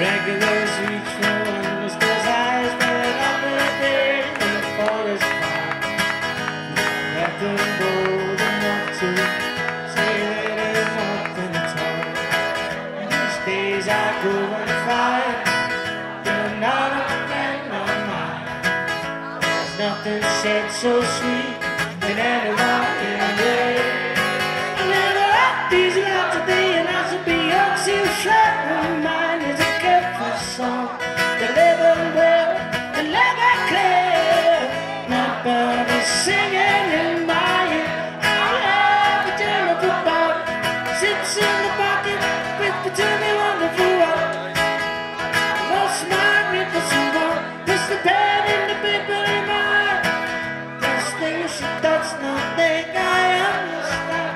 Regulars reach for wonders, those eyes that up the day when the forest fire. Let them bold enough to say that there's nothing at all. These days I go and fight, you're not a friend of mine. There's nothing said so sweet than anyone can hear. I never had these love today, and I should be oxy-flat. My mind is a careful song, the living well, the living clear. My bird is singing in my ear. I have a Jennifer Bob, sits in the pocket with the turning wonderful one. Most magnificent one, puts the pen in the paper in my heart. There's things she does not think I understand.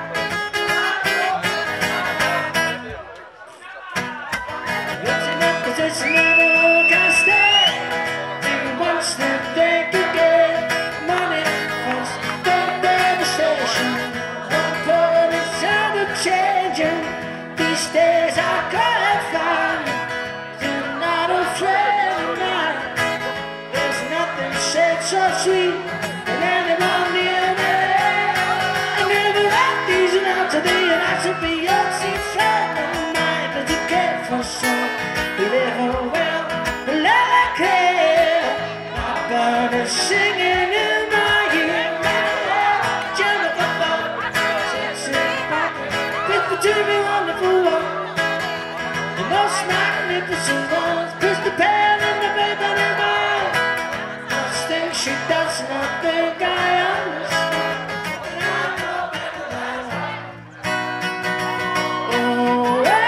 It's never all can stay. And once they think again, money first, then devastation. One point is ever changing. These days I can't find you. You're not a friend of mine. There's nothing said so sweet than anyone near me. I never had these now today, and I should be your friend of mine. But you can't foresaw. We live well, we let it clear. My bird is singing in my ear. Jennifer Bob sits in the pocket with the turning wonderful one. The most magnificent ones puts the pen in the paper in mine. Those things she does not think I understand. And I know better than I. Oh, yeah.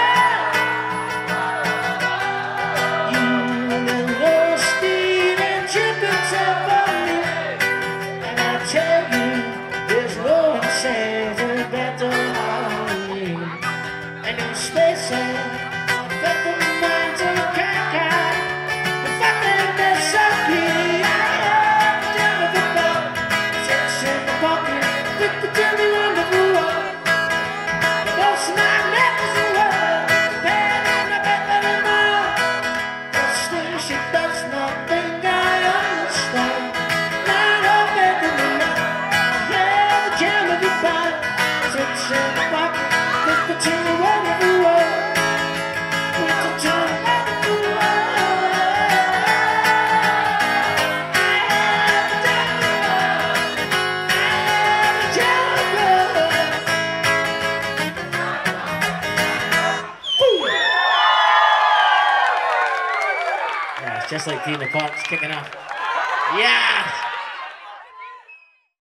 Tell you, there's no one says a better harmony. And in space, that the minds of crack out. The fact that they're so clear, I am Jennifer Bob, sits in the pocket with the dirty wonderful one. The most magnificent one, the pen and the paper in mine. Those things she does not think I understand. Sits in the pocket with the turning wonderful world. With the turning wonderful world. I have a Jennifer. I have a Jennifer. Yeah, it's just like Tina Parks kicking off. Yeah.